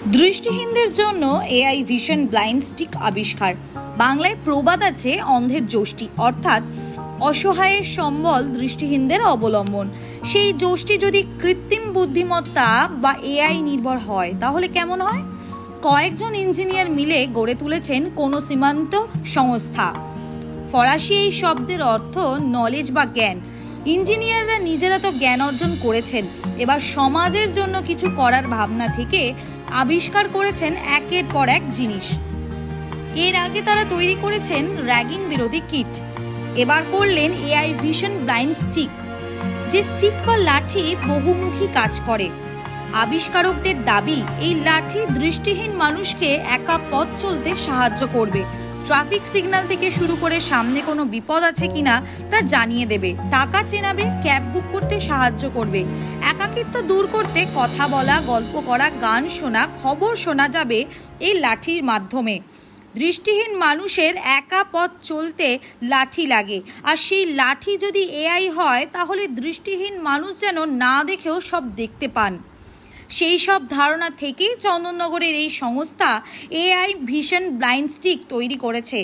দৃষ্টিহীনদের জন্য AI vision blind stick আবিষ্কার। বাংলায় প্রবাদ আছে, অন্ধের যষ্টি, অর্থাৎ অসহায়ের সম্বল দৃষ্টিহীনদের অবলম্বন। সেই যষ্টি যদি কৃত্রিম বুদ্ধিমত্তা বা এআই নির্ভর হয় তাহলে কেমন হয়? কয়েকজন ইঞ্জিনিয়ার মিলে গড়ে তুলেছেন কোনো সীমান্ত সংস্থা। ফরাসি এই শব্দের অর্থ নলেজ বা জ্ঞান। ইঞ্জিনিয়াররা নিজেরা তো জ্ঞান অর্জন করেছেন, এবার সমাজের জন্য কিছু করার ভাবনা থেকে আবিষ্কার করেছেন একের পর এক জিনিস। এর আগে তারা তৈরি করেছেন র্যাগিং বিরোধী কিট, এবার করলেন এআই ভিশন ব্লাইন্ড স্টিক, যে স্টিক বা লাঠি বহুমুখী কাজ করে। আবিষ্কারকদের দাবি, এই লাঠি দৃষ্টিহীন মানুষকে একা পথ চলতে সাহায্য করবে, ট্রাফিক সিগন্যাল থেকে শুরু করে সামনে কোনো বিপদ আছে কিনা তা জানিয়ে দেবে, টাকা চেনাবে, ক্যাব বুক করতে সাহায্য করবে, একাকিত্ব দূর করতে কথা বলা, গল্প করা, গান শোনা, খবর শোনা যাবে এই লাঠির মাধ্যমে। দৃষ্টিহীন মানুষের একা পথ চলতে লাঠি লাগে, আর সেই লাঠি যদি এআই হয় তাহলে দৃষ্টিহীন মানুষ যেন না দেখেও সব দেখতে পান। সেই সব ধারণা থেকেই চন্দননগরের এই সংস্থা এআই ভিশন ব্লাইন্ড স্টিক তৈরি করেছে।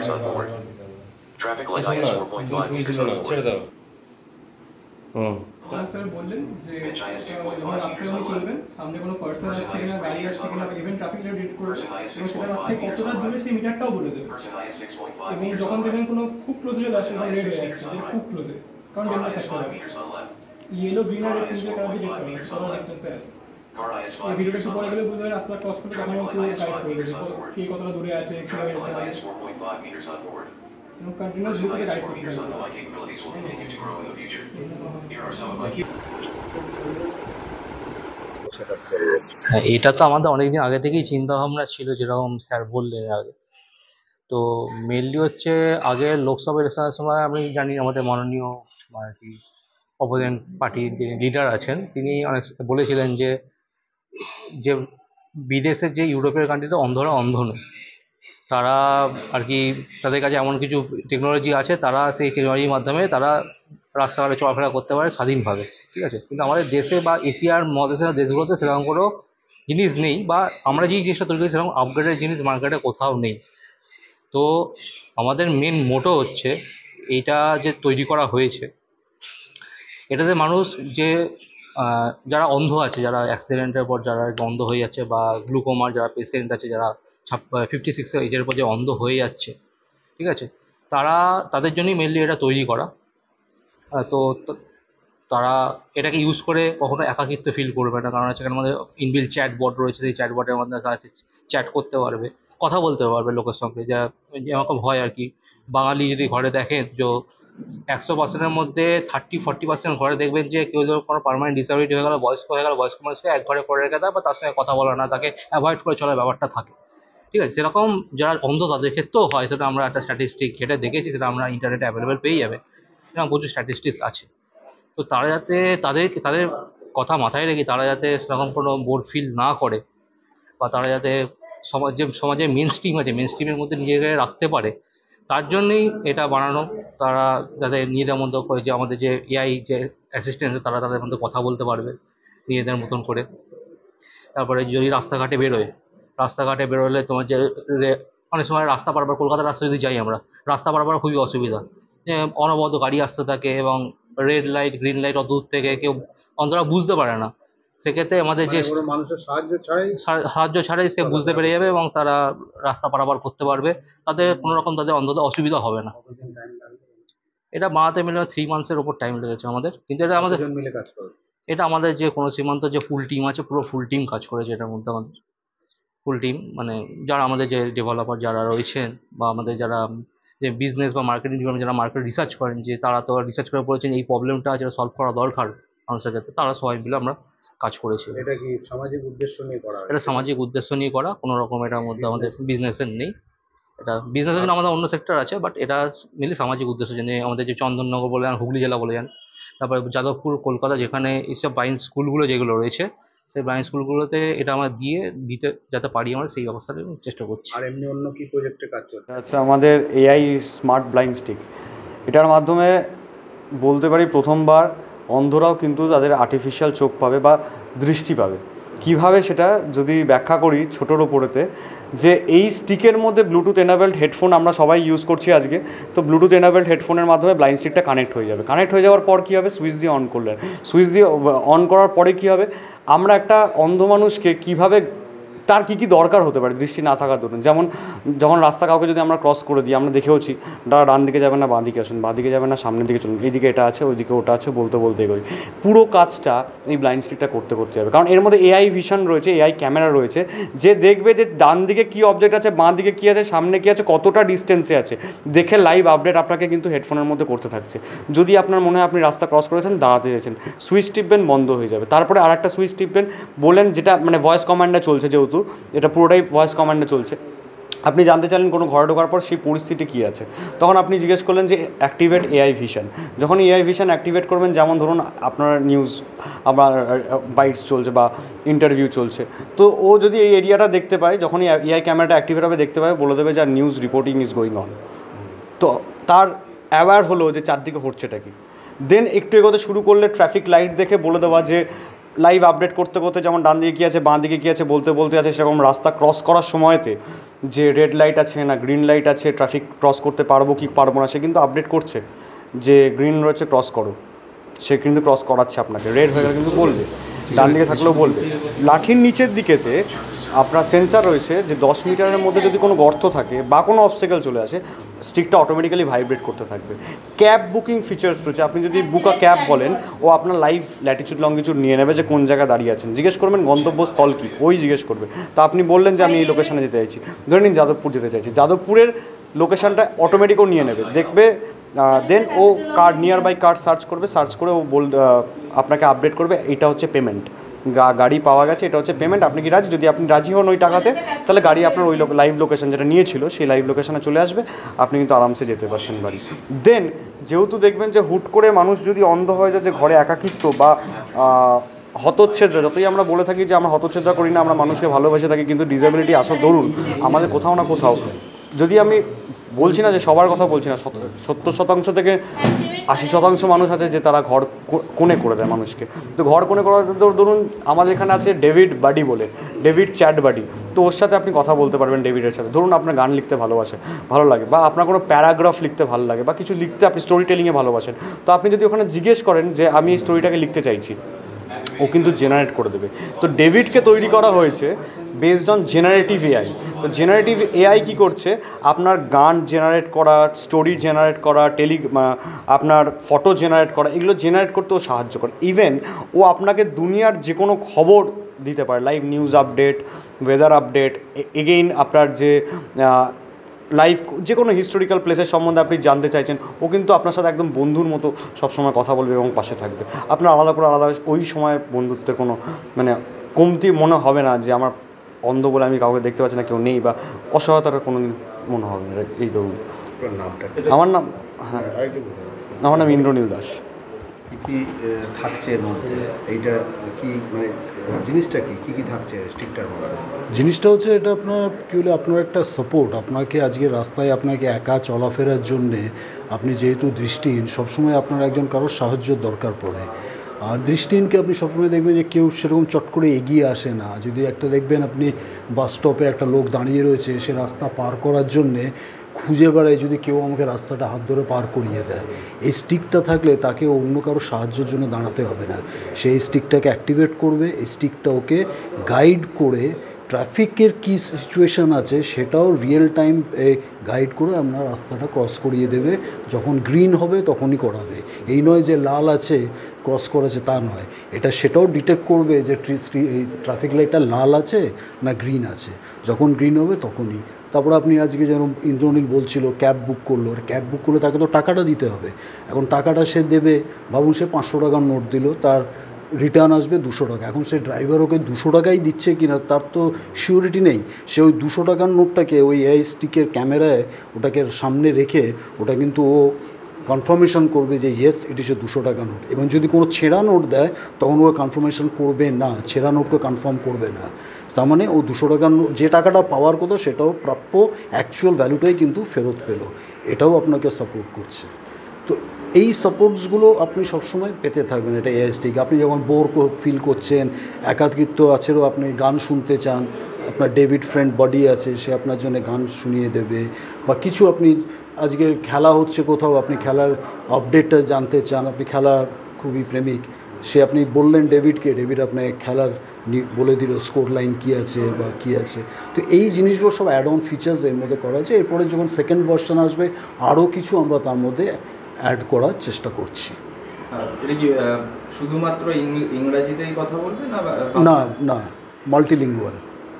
স্যার বললেন যে আপনি চলবেন, সামনে কোনো পার্সন আসছে কিনা, গাড়ি আসছে কিনা, ইভেন ট্রাফিক লাইট রিড করবে, সেটার থেকে কতটা দূরে সেই মিটারটাও বলে দেবে। এবং যখন দেখবেন কোনো খুব ক্লোজে আসছে, রেড হয়ে যাচ্ছে, খুব ক্লোজে, কারণ ডেঞ্জার থাকতে হবে, ইয়েলো গ্রিন আর রেড তিনটে কারণ দেখতে হবে কতটা ডিস্টেন্সে আছে। এই ভিডিওটা একটু পরে গেলে বুঝতে পারে রাস্তা ক্রস করতে তখন কেউ গাইড করবে কে কতটা দূরে আছে, কিভাবে যেতে হবে, এবং কন্টিনিউয়াস গ্রুপে গাইড করতে হবে। হ্যাঁ, এটা তো আমাদের অনেকদিন আগে থেকেই চিন্তা ভাবনা ছিল, যেরকম স্যার বললেন আগে। তো মেনলি হচ্ছে আগে লোকসভা ইলেকশনের সময় আমি জানি আমাদের মাননীয় আর কি অপোজিশন পার্টির যে লিডার আছেন তিনি অনেক বলেছিলেন যে যে বিদেশের যে ইউরোপের কান্ট্রিতে অন্ধরা অন্ধ নয়, তারা আর কি তাদের কাছে এমন কিছু টেকনোলজি আছে, তারা সেই টেকনোলজির মাধ্যমে তারা রাস্তাঘাটে চলাফেরা করতে পারে স্বাধীনভাবে, ঠিক আছে। কিন্তু আমাদের দেশে বা এশিয়ার মহাদেশের দেশগুলোতে সেরকম কোনো জিনিস নেই, বা আমরা যেই জিনিসটা তৈরি করি সেরকম আপগ্রেডেড জিনিস মার্কেটে কোথাও নেই। তো আমাদের মেন মোটো হচ্ছে এইটা যে তৈরি করা হয়েছে, এটাতে মানুষ যে যারা অন্ধ আছে, যারা অ্যাক্সিডেন্টের পর যারা অন্ধ হয়ে যাচ্ছে, বা গ্লুকোমার যারা পেশেন্ট আছে, যারা 56 এজের পর যে অন্ধ হয়ে যাচ্ছে, ঠিক আছে, তাদের জন্যই মেনলি এটা তৈরি করা। তো তারা এটাকে ইউজ করে কখনো একাকিত্ব ফিল করবে না, কারণ সেখানে আমাদের ইনবিল চ্যাট বট রয়েছে, সেই চ্যাট বটের মাধ্যমে তারা চ্যাট করতে পারবে, কথা বলতে পারবে লোকের সঙ্গে, যা যেরকম হয় আর কি। বাঙালি যদি ঘরে দেখেন, যে 100%-এর মধ্যে 30-40% ঘরে দেখবেন যে কেউ যদি কোনো পার্মানেন্ট ডিসএবিলিটি হয়ে গেল, বয়স্ক হয়ে গেল, বয়স্ক মানুষকে এক ঘরে করে রেখে দেয়, বা তার সঙ্গে কথা বলা না, তাকে অ্যাভয়েড করে চলার ব্যাপারটা থাকে, ঠিক আছে। সেরকম যারা অন্ধ তাদের ক্ষেত্রেও হয়, সেটা আমরা একটা স্ট্যাটিস্টিক ঘেটে দেখেছি, সেটা আমরা ইন্টারনেটে অ্যাভেলেবেল পেয়ে যাবে, এরকম প্রচুর স্ট্যাটিস্টিক্স আছে। তো তারা যাতে তাদের কথা মাথায় রেখে তারা যাতে সেরকম কোনো বোর ফিল না করে, বা তারা যাতে সমাজে মেন স্ট্রিম আছে, মেন স্ট্রিমের মধ্যে নিজেকে রাখতে পারে, তার জন্যই এটা বানানো। তারা যাতে নিজেদের মতো করে, যে আমাদের যে এআই যে অ্যাসিস্ট্যান্ট আছে, তারা তাদের মধ্যে কথা বলতে পারবে নিজেদের মতন করে। তারপরে যদি রাস্তাঘাটে বেরোলে তোমার যে অনেক সময় রাস্তা পারাবার, কলকাতার রাস্তা যদি যাই আমরা, রাস্তা পারাবার খুবই অসুবিধা, যে অনবরত গাড়ি আসতে থাকে, এবং রেড লাইট গ্রিন লাইট অত দূর থেকে কেউ অন্তরা বুঝতে পারে না। সেক্ষেত্রে আমাদের যে মানুষের সাহায্য ছাড়াই সে বুঝতে পেরে যাবে, এবং তারা রাস্তা পারাপার করতে পারবে, তাদের কোনো রকম তাদের অন্তত অসুবিধা হবে না। এটা বানাতে মিলে 3 মান্থসের ওপর টাইম লেগেছে আমাদের, কিন্তু এটা আমাদের মিলে কাজ করে। এটা আমাদের যে কোনো সীমান্ত যে ফুল টিম আছে, পুরো ফুল টিম কাজ করেছে এটার মধ্যে। আমাদের ফুল টিম মানে যারা আমাদের যে ডেভেলপার যারা রয়েছেন, বা আমাদের যারা যে বিজনেস বা মার্কেটিং ডিপার্টমেন্ট যারা মার্কেট রিসার্চ করেন, যে তারা তো রিসার্চ করে বলেছেন এই প্রবলেমটা যেটা সলভ করা দরকার মানুষের ক্ষেত্রে, তারা সবাই মিলে আমরা কাজ করেছি। এটা কি সামাজিক উদ্দেশ্য নিয়ে করা? এটা সামাজিক উদ্দেশ্য নিয়ে করা, কোনো রকম এটার মধ্যে আমাদের বিজনেসের নেই। এটা বিজনেসের জন্য আমাদের অন্য সেক্টর আছে, বাট এটা মেনলি সামাজিক উদ্দেশ্য। জন্য আমাদের যে চন্দননগর বলে যান, হুগলি জেলা বলে যান, তারপরে যাদবপুর, কলকাতা, যেখানে এইসব ব্লাইন্ড স্কুলগুলো যেগুলো রয়েছে, সেই ব্লাইন্ড স্কুলগুলোতে এটা আমরা দিতে যাতে পারি, আমরা সেই ব্যবস্থাটা চেষ্টা করছি। আর এমনি অন্য কি প্রজেক্টে কাজ চলছে? আচ্ছা, আমাদের এআই স্মার্ট ব্লাইন্ড স্টিক, এটার মাধ্যমে বলতে পারি প্রথমবার অন্ধরাও কিন্তু তাদের আর্টিফিশিয়াল চোখ পাবে বা দৃষ্টি পাবে। কিভাবে সেটা যদি ব্যাখ্যা করি ছোটোর ওপরেতে, যে এই স্টিকের মধ্যে ব্লুটুথ এনাবেলড হেডফোন আমরা সবাই ইউজ করছি আজকে। তো ব্লুটুথ এনাবেলড হেডফোনের মাধ্যমে ব্লাইন্ড স্টিকটা কানেক্ট হয়ে যাবে। কানেক্ট হয়ে যাওয়ার পর কী হবে, সুইচ দিয়ে অন করলেন, সুইচ দিয়ে অন করার পরে কী হবে, আমরা একটা অন্ধ মানুষকে কীভাবে তার কী কী দরকার হতে পারে দৃষ্টি না থাকার দরুন, যেমন যখন রাস্তা কাউকে যদি আমরা ক্রস করে দিই, আমরা দেখেওছি ডান দিকে যাবেন না বাঁ দিকে আসুন, বাঁ দিকে যাবেন না সামনের দিকে চলুন, এইদিকে এটা আছে ওইদিকে ওটা আছে বলতে বলতে এগোই। পুরো কাজটা এই ব্লাইন্ড স্টিকটা করতে করতে যাবে, কারণ এর মধ্যে এআই ভিশন রয়েছে, এআই ক্যামেরা রয়েছে, যে দেখবে যে ডান দিকে কী অবজেক্ট আছে, বাঁ দিকে কী আছে, সামনে কী আছে, কতটা ডিস্টেন্সে আছে, দেখে লাইভ আপডেট আপনাকে কিন্তু হেডফোনের মধ্যে করতে থাকছে। যদি আপনার মনে হয় আপনি রাস্তা ক্রস করেছেন, দাঁড়াতে যাচ্ছেন, সুইচ টিপবেন, বন্ধ হয়ে যাবে, তারপরে আর একটা সুইচ টিপবেন, বলেন যেটা মানে ভয়েস কমান্ডে চলছে, যেহেতু এটা পুরোটাই ভয়েস কমান্ডে চলছে, আপনি জানতে চাইলেন কোনো ঘরে ঢোকার পর সেই পরিস্থিতি কী আছে, তখন আপনি জিজ্ঞেস করলেন যে অ্যাক্টিভেট এআই ভিশন। যখন এআই ভিশন অ্যাক্টিভেট করবেন, যেমন ধরুন আপনার নিউজ, আপনার বাইটস চলছে বা ইন্টারভিউ চলছে, তো ও যদি এই এরিয়াটা দেখতে পায়, যখন এআই ক্যামেরাটা অ্যাক্টিভেট হবে দেখতে পাবে, বলে দেবে যে news reporting is going on. তো তার অ্যাওয়্যার হলো যে চারদিকে হচ্ছেটা কি। দেন একটু এগোতে শুরু করলে ট্রাফিক লাইট দেখে বলে দেওয়া যে লাইভ আপডেট করতে করতে, যেমন ডান দিকে কী আছে বাঁ দিকে কী আছে বলতে বলতে আছে, সেরকম রাস্তা ক্রস করার সময়তে যে রেড লাইট আছে না গ্রিন লাইট আছে, ট্রাফিক ক্রস করতে পারবো কি পারবো না, সে কিন্তু আপডেট করছে যে গ্রিন রয়েছে ক্রস করো, সে কিন্তু ক্রস করাচ্ছে আপনাকে। রেড হয়ে গেলে কিন্তু বলবে, ডান দিকে থাকলেও বলবে। লাঠির নিচের দিকেতে আপনার সেন্সার রয়েছে যে 10 মিটারের মধ্যে যদি কোনো গর্ত থাকে বা কোনো অবস্টেকেল চলে আসে, স্টিকটা অটোমেটিক্যালি ভাইব্রেট করতে থাকবে। ক্যাব বুকিং ফিচার্স রয়েছে, আপনি যদি বুক আ ক্যাব বলেন, ও আপনার লাইভ ল্যাটিচিউড লঙ্গিচিউড নিয়ে নেবে যে কোন জায়গায় দাঁড়িয়ে আছেন, জিজ্ঞেস করবেন গন্তব্যস্থল কী, ওই জিজ্ঞেস করবে। তা আপনি বললেন যে আমি এই লোকেশানে যেতে চাইছি, ধরে নিন যাদবপুর যেতে চাইছি, যাদবপুরের লোকেশানটা অটোমেটিকও নিয়ে নেবে, দেখবে। দেন ও card nearby card search করবে, সার্চ করে ও আপনাকে আপডেট করবে এটা হচ্ছে পেমেন্ট, গাড়ি পাওয়া গেছে, এটা হচ্ছে পেমেন্ট, আপনি কি রাজি? যদি আপনি রাজি হন ওই টাকাতে, তাহলে গাড়ি আপনার ওই লাইভ লোকেশন যেটা নিয়েছিল সেই লাইভ লোকেশনে চলে আসবে, আপনি কিন্তু আরামসে যেতে পারছেন বাড়ি। দেন যেহেতু দেখবেন যে হুট করে মানুষ যদি অন্ধ হয়ে যায়, যে ঘরে একাকিত্ব বা হতচ্ছেদরা, যতই আমরা বলে থাকি যে আমরা হতচ্ছেদরা করি না, আমরা মানুষকে ভালোবেসে থাকি, কিন্তু ডিসেবিলিটি আসার দরুন আমাদের কোথাও না কোথাও, যদি আমি বলছি না যে সবার কথা বলছি না, 70% থেকে 80% মানুষ আছে যে তারা ঘর কোণে করে দেয় মানুষকে। তো ঘর কোণে করার ধরুন আমাদের এখানে আছে ডেভিড বাডি বলে, ডেভিড চ্যাট বাডি, তো ওর সাথে আপনি কথা বলতে পারবেন ডেভিডের সাথে। ধরুন আপনার গান লিখতে ভালো লাগে, বা আপনার কোনো প্যারাগ্রাফ লিখতে ভালো লাগে, বা কিছু লিখতে আপনি স্টোরি টেলিংয়ে ভালোবাসেন, তো আপনি যদি ওখানে জিজ্ঞেস করেন যে আমি এই স্টোরিটাকে লিখতে চাইছি, ও কিন্তু জেনারেট করে দেবে। তো ডেভিডকে তৈরি করা হয়েছে বেসড অন জেনারেটিভ এআই। তো জেনারেটিভ এআই কী করছে, আপনার গান জেনারেট করা, স্টোরি জেনারেট করা, আপনার ফটো জেনারেট করা, এগুলো জেনারেট করতেও সাহায্য করে। ইভেন ও আপনাকে দুনিয়ার যে কোনো খবর দিতে পারে, live news update, weather update, again আপনার যে লাইভ যে কোনো হিস্টোরিক্যাল প্লেসের সম্বন্ধে আপনি জানতে চাইছেন, ও কিন্তু আপনার সাথে একদম বন্ধুর মতো সবসময় কথা বলবে এবং পাশে থাকবে। আপনার আলাদা ওই সময় বন্ধুত্বের কোনো মানে কমতি মনে হবে না, যে আমার অন্ধ বলে আমি কাউকে দেখতে পাচ্ছি না, কেউ নেই, বা অসহায়তার কোনো মনে হবে না। এই ধরুন আমার নাম, হ্যাঁ আমার নাম ইন্দ্রনীল দাস। কি থাকছে এর মধ্যে, এইটা কি মানে জিনিসটা কি থাকছে স্টিকটার মধ্যে? জিনিসটা হচ্ছে এটা আপনার কী বলে, আপনার একটা সাপোর্ট, আপনাকে আজকে রাস্তায় আপনাকে একা চলাফেরার জন্যে, আপনি যেহেতু দৃষ্টিহীন, সবসময় আপনার একজন কারোর সাহায্যের দরকার পড়ে। আর দৃষ্টিহীনকে আপনি সবসময় দেখবেন যে কেউ সেরকম চট করে এগিয়ে আসে না। যদি একটা দেখবেন আপনি বাস স্টপে একটা লোক দাঁড়িয়ে রয়েছে, সে রাস্তা পার করার জন্যে খুঁজে বেড়ায় যদি কেউ আমাকে রাস্তাটা হাত ধরে পার করিয়ে দেয়। এই স্টিকটা থাকলে তাকে অন্য কারো সাহায্যের জন্য দাঁড়াতে হবে না, সেই স্টিকটাকে অ্যাক্টিভেট করবে, এই স্টিকটা ওকে গাইড করে ট্রাফিকের কী সিচুয়েশান আছে সেটাও রিয়েল টাইম গাইড করে আপনার রাস্তাটা ক্রস করিয়ে দেবে। যখন গ্রিন হবে তখনই করাবে, এই নয় যে লাল আছে ক্রস করেছে তা নয়, এটা সেটাও ডিটেক্ট করবে যে ট্রাফিক লাইটটা লাল আছে না গ্রিন আছে, যখন গ্রিন হবে তখনই। তারপরে আপনি আজকে যেরকম ইন্দ্রনীল বলছিল ক্যাব বুক করলো, ক্যাব বুক করলে তাকে তো টাকাটা দিতে হবে। এখন টাকাটা সে দেবে, ভাবুন সে 500 টাকার নোট দিল, তার রিটার্ন আসবে 200 টাকা। এখন সে ড্রাইভার ওকে 200 টাকাই দিচ্ছে কিনা তার তো সিউরিটি নেই। সে ওই 200 টাকার নোটটাকে ওই এআই স্টিকের ক্যামেরায় ওটাকে সামনে রেখে ওটা কিন্তু ও কনফার্মেশন করবে যে ইয়েস ইট ইস এ 200 টাকা নোট। এবং যদি কোনো ছেঁড়া নোট দেয় তখন ওরা কনফার্মেশন করবে না, ছেঁড়া নোটকে কনফার্ম করবে না। তার মানে ও 200 টাকার নোট যে টাকাটা পাওয়ার কথা সেটাও প্রাপ্য অ্যাকচুয়াল ভ্যালুটাই কিন্তু ফেরত পেল, এটাও আপনাকে সাপোর্ট করছে। তো এই সাপোর্টসগুলো আপনি সবসময় পেতে থাকবেন। এটা এআই স্টিক, আপনি যখন বোর ফিল করছেন, একাকিত্ব আছেও, আপনি গান শুনতে চান, আপনার ডেভিড ফ্রেন্ড বডি আছে, সে আপনার জন্য গান শুনিয়ে দেবে, বা কিছু আপনি আজকে খেলা হচ্ছে কোথাও, আপনি খেলার আপডেটটা জানতে চান, আপনি খেলার খুবই প্রেমিক, সে আপনি বললেন ডেভিডকে, ডেভিড আপনাকে খেলার বলে দিল স্কোর লাইন কী আছে বা কী আছে। তো এই জিনিসগুলো সব অ্যাড অন ফিচার্স এর মধ্যে করা আছে। এরপরে যখন সেকেন্ড ভার্সন আসবে আরও কিছু আমরা তার মধ্যে অ্যাড করার চেষ্টা করছি। এটা কি শুধুমাত্র ইংরেজিতেই কথা বলবে না না, মাল্টিলিঙ্গুয়াল।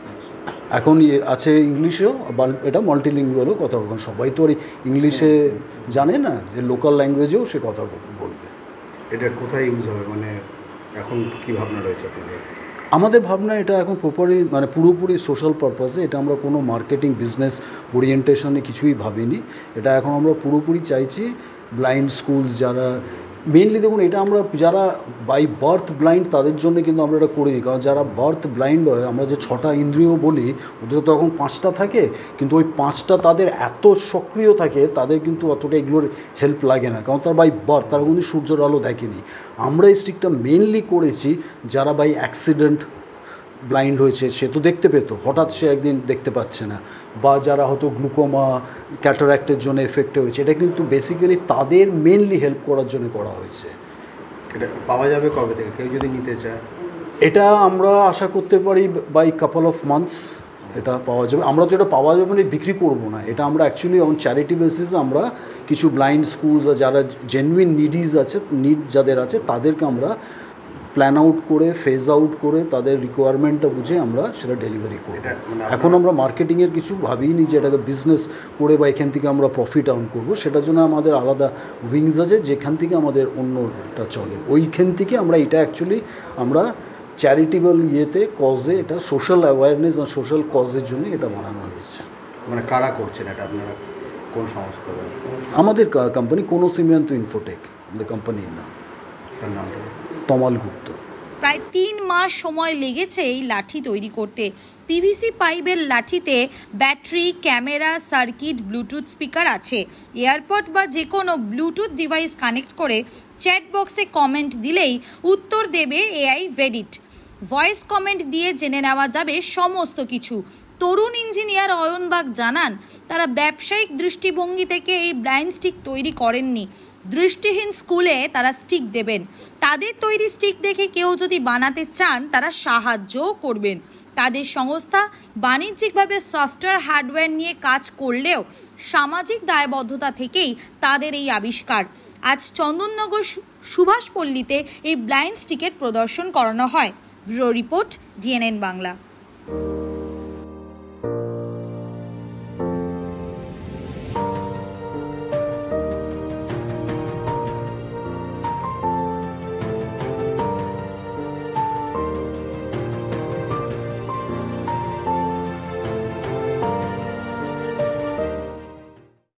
এখন আছে ইংলিশেও, এটা মাল্টিলিঙ্গুয়ালও কথা বলবে। সবাই তো আর ইংলিশে জানে না, যে লোকাল ল্যাঙ্গুয়েজেও সে কথা বলবে। এটা কোথায় ইউজ হবে, মানে এখন কি ভাবনা রয়েছে আপনাদের? আমাদের ভাবনা এটা এখন পুরোপুরি সোশ্যাল পারপাসে। এটা আমরা কোনো মার্কেটিং বিজনেস ওরিয়েন্টেশনে কিছুই ভাবিনি। এটা এখন আমরা পুরোপুরি চাইছি ব্লাইন্ড স্কুলস যারা, মেনলি দেখুন এটা আমরা যারা বাই বার্থ ব্লাইন্ড তাদের জন্য কিন্তু আমরা এটা করিনি। কারণ যারা বার্থ ব্লাইন্ড হয়, আমরা যে 6টা ইন্দ্রিয় বলি, ওদের তো এখন 5টা থাকে, কিন্তু ওই 5টা তাদের এত সক্রিয় থাকে, তাদের কিন্তু অতটা এগুলোর হেল্প লাগে না, কারণ তার বাই বার্থ তারা কিন্তু সূর্যের আলো দেখেনি। আমরা এই স্টিকটা মেনলি করেছি যারা বাই অ্যাক্সিডেন্ট ব্লাইন্ড হয়েছে, সে তো দেখতে পেতো, হঠাৎ সে একদিন দেখতে পাচ্ছে না, বা যারা হয়তো গ্লুকোমা ক্যাটারাক্টের জন্য এফেক্টে হয়েছে, এটা কিন্তু বেসিক্যালি তাদের মেনলি হেল্প করার জন্য করা হয়েছে। এটা পাওয়া যাবে কবে থেকে, কেউ যদি নিতে চায়? এটা আমরা আশা করতে পারি বাই কাপল অফ মান্থস এটা পাওয়া যাবে। আমরা তো এটা পাওয়া যাবে মানে বিক্রি করবো না, এটা আমরা অ্যাকচুয়ালি অন চ্যারিটি বেসিসে আমরা কিছু ব্লাইন্ড স্কুলস যারা জেনুইন নিডিজ আছে, নিড যাদের আছে, তাদেরকে আমরা প্ল্যান আউট করে, ফেজ আউট করে, তাদের রিকোয়ারমেন্টটা বুঝে আমরা সেটা ডেলিভারি করব। এখন আমরা মার্কেটিংয়ের কিছু ভাবিনি যে এটাকে বিজনেস করে বা এখান থেকে আমরা প্রফিট আর্ন করবো, সেটার জন্য আমাদের আলাদা উইংস আছে যেখান থেকে আমাদের অন্যটা চলে, ওইখান থেকে আমরা এটা অ্যাকচুয়ালি আমরা চ্যারিটেবল ইয়েতে কজে, এটা সোশ্যাল অ্যাওয়ারনেস আর সোশ্যাল কজের জন্য এটা বানানো হয়েছে। মানে কারা করছেন এটা, আপনারা কোন সংস্থা? আমাদের কোম্পানি কোনো সিমিয়ান্ত ইনফোটেক, আমাদের কোম্পানির নাম। তার নামটা? তমাল গুপ্ত। প্রায় 3 মাস সময় লেগেছে এই লাঠি তৈরি করতে। পিভিসি পাইপের লাঠিতে battery, camera, circuit, Bluetooth speaker আছে। এয়ারপড বা যে কোনো ব্লুটুথ ডিভাইস কানেক্ট করে চ্যাট বক্সে কমেন্ট দিলেই উত্তর দেবে এআই ভেডিট। ভয়েস কমেন্ট দিয়ে জেনে নেওয়া যাবে সমস্ত কিছু। তরুণ ইঞ্জিনিয়ার অয়নবাগ জানান, তারা ব্যবসায়িক দৃষ্টিভঙ্গি থেকে এই ব্লাইন্ড স্টিক তৈরি করেননি। দৃষ্টিহীন স্কুলে তারা স্টিক দেবেন। তাদের তৈরি স্টিক দেখে কেউ যদি বানাতে চান তারা সাহায্যও করবেন। তাদের সংস্থা বাণিজ্যিকভাবে সফটওয়্যার হার্ডওয়্যার নিয়ে কাজ করলেও সামাজিক দায়বদ্ধতা থেকেই তাদের এই আবিষ্কার। আজ চন্দননগর সুভাষপল্লীতে এই ব্লাইন্ড স্টিকের প্রদর্শন করানো হয়। Bureau report, DNN Bangla.